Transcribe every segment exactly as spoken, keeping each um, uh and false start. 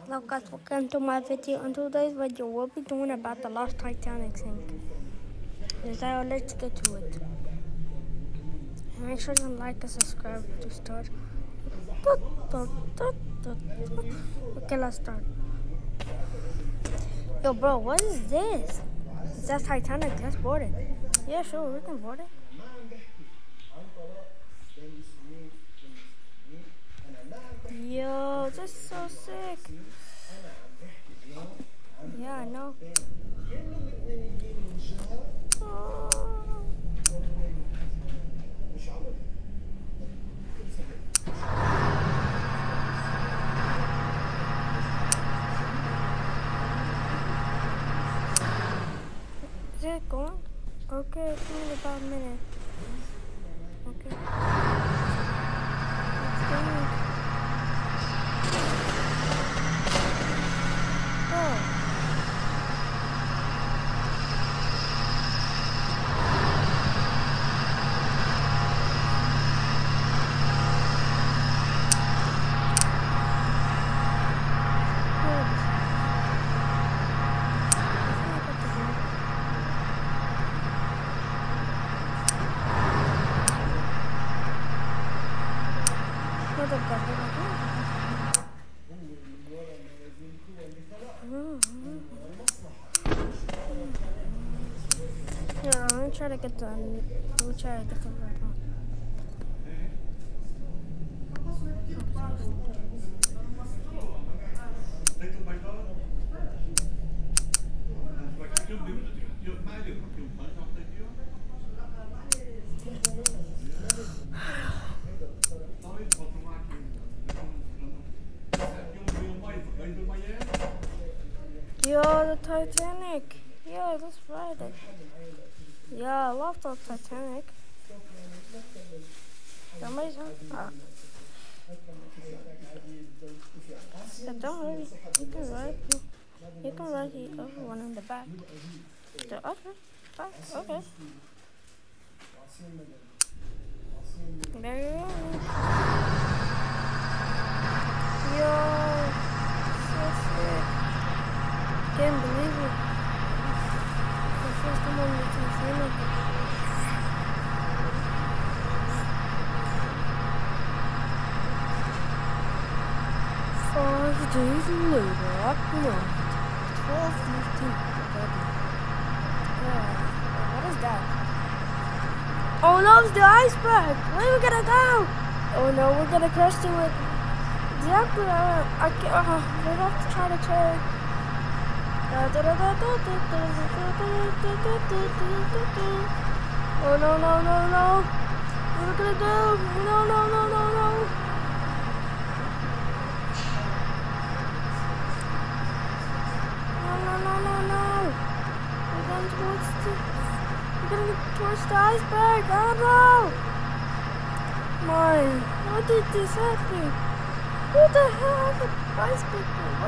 Hello guys, welcome to my video. In today's video, we'll be doing about the lost Titanic sink. So let's get to it. Make sure you like and subscribe to start. Okay, let's start. Yo, bro, what is this? Is that Titanic? Let's board it. Yeah, sure, we can board it. Yo, this is so sick. Yeah, I know. Oh. Is it going? Okay, it's only about a minute. Okay. It's going. Oh. Yeah, I'm gonna try to get the. Let me try to get the right one. Yo, the Titanic. Yeah, let's ride it. Yeah, I love the Titanic. Somebody's on. Ah. Yeah, don't worry. You can ride. You can ride the other one in the back. The other? Fine. Okay. There you go. Yo, so sick. Can't believe it. The first time on the Titanic. Five days later, up north, twelve fifteen. Yeah. What is that? Oh no, it's the iceberg. Where are we gonna go? Oh no, we're gonna crash to it. Exactly. Uh, I can't. Uh, we have to try to turn. Oh no no no no! What are we gonna do? No no no no no! No no no no no! We're going towards the we're going towards the iceberg. Oh no! My, what did this happen? Who the hell is the iceberg?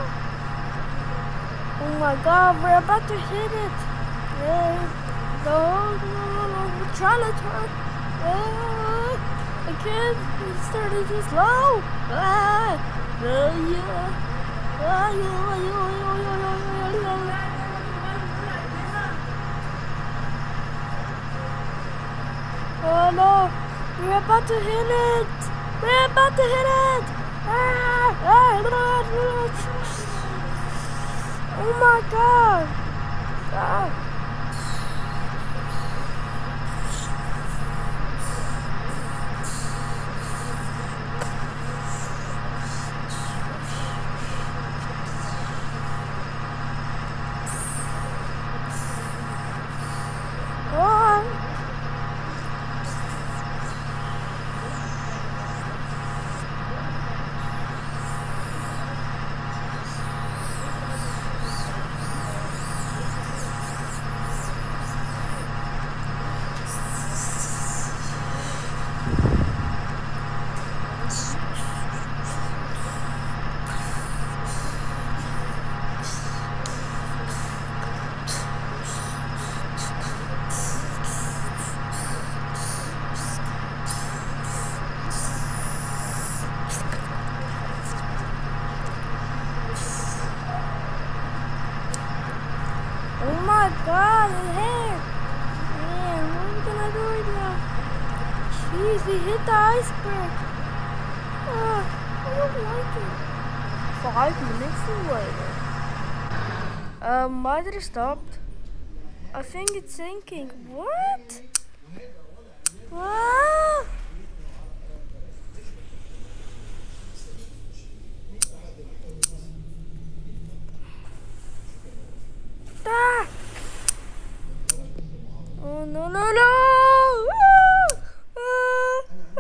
Oh my god, we're about to hit it. Yeah. No, no, no, no. We're trying to turn. Yeah. I can't. It's starting too slow. Ah. Uh, yeah. Ah, yeah, yeah, yeah, yeah, yeah, yeah, yeah. Oh no. We're about to hit it. We're about to hit it. Ah. Ah. Oh my god! God. my god, his hair! Man, what are we gonna do right now? Jeez, we hit the iceberg. Uh, I don't like it. Five minutes later. Um, why did it stop? I think it's sinking. What? Wow! Ah! Oh no no no! Ah! Ah!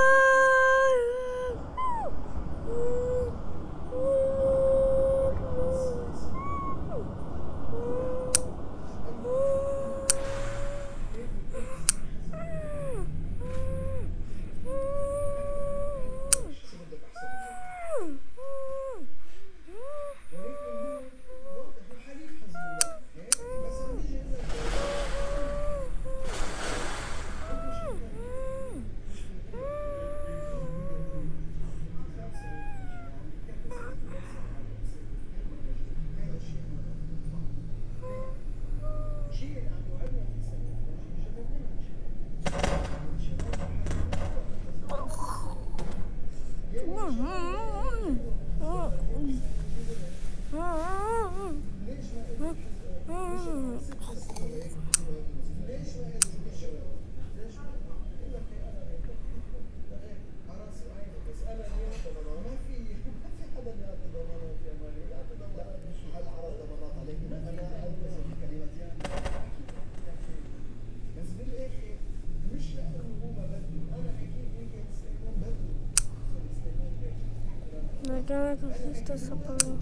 Nagana consiste sapling.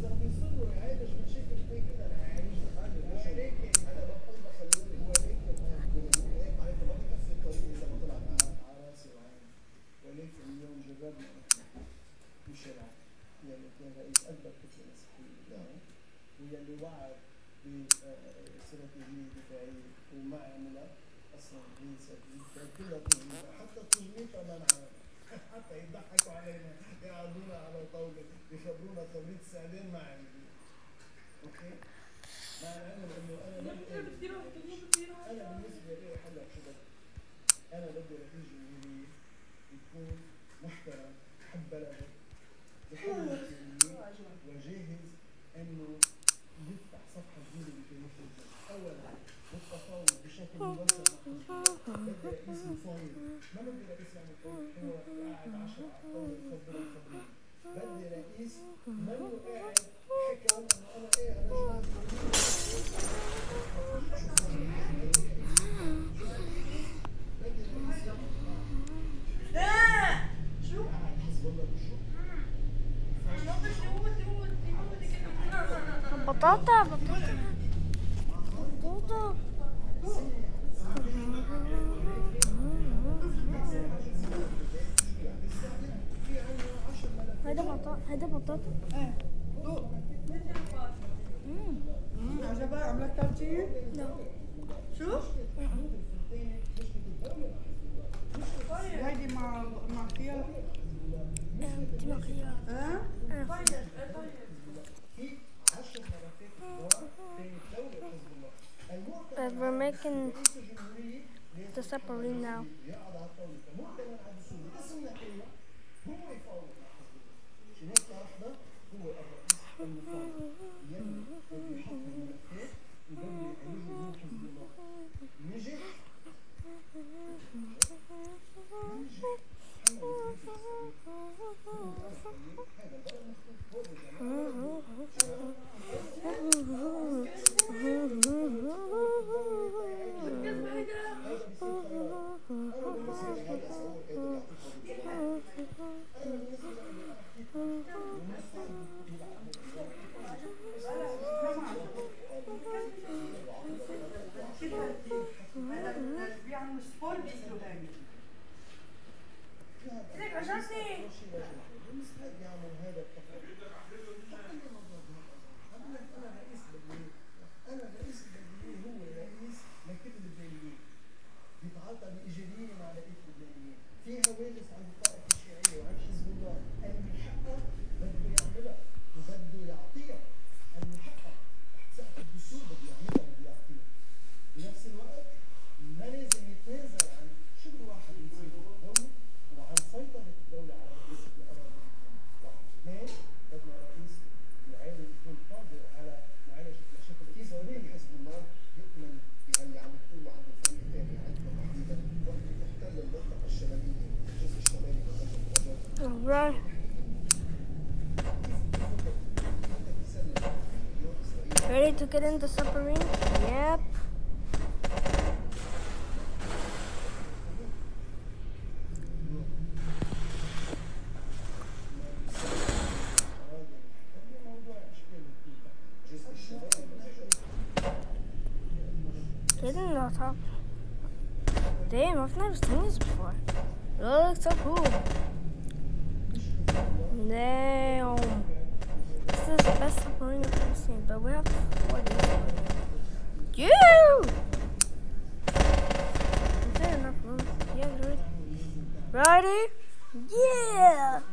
يخبرونا خبرية ساعدين مع اوكي مع العلم انه انا انا بالنسبه لي هلا شباب انا بدي رئيس جمهوريه يكون محترم يحب بلده يحب المسؤوليه وجاهز انه يفتح صفحه جديده بتاريخ البلد. اولا بالتفاوض بشكل مباشر مع حزب بدي رئيس مفاوض ما بدي رئيس يعني هو قاعد عشرة على الطاوله يخبرنا خبريه بدي رئيس منو قاعد حكى انه انا ايه انا جاهز بدي رئيس لا شو قاعد حزب الله بشو بطاطا بطاطا بطاطا هيدا بطاطا هيدا بطاطا ايه دوق امم عجبك عملك ترجيح؟ لا شو؟ هيدي مع مع خيار انت ما خيار ها؟ But we're making the submarine now. فيها ويلس عند الطائفة الشيعية وعن حزب الله اللي من حقها ready to get in the submarine? Yep. Get in the top. Damn, I've never seen this before. It looks so cool. Damn. This is the best submarine I've ever seen, but we have to afford this. You! Is there enough room? Yeah, ready? Ready? Yeah!